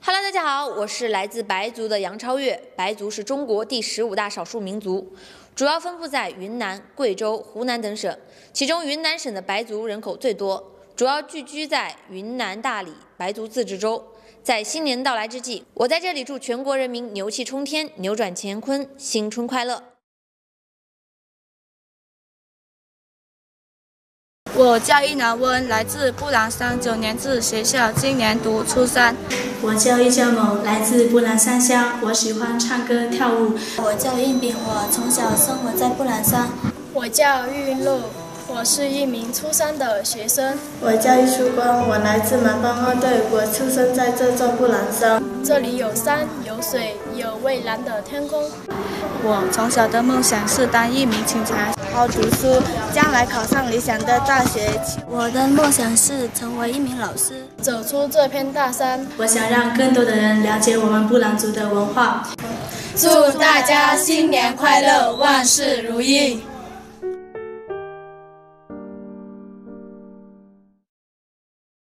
Hello， 大家好，我是来自白族的杨超越。白族是中国第15大少数民族，主要分布在云南、贵州、湖南等省，其中云南省的白族人口最多，主要聚居在云南大理白族自治州。在新年到来之际，我在这里祝全国人民牛气冲天、扭转乾坤，新春快乐！ 我叫易南温，来自布兰山9年制学校，今年读初3。 我叫易家某，来自布兰山乡，我喜欢唱歌跳舞。 我叫应炳，我从小生活在布兰山。 我叫玉云露，我是一名初3的学生。 我叫易曙光，我来自满帮2队，我出生在这座布兰山。 这里有山有水，有蔚蓝的天空。 我从小的梦想是当一名警察，好好读书，将来考上理想的大学。 我的梦想是成为一名老师， 走出这片大山。 我想让更多的人了解我们布兰族的文化。 祝大家新年快乐，万事如意！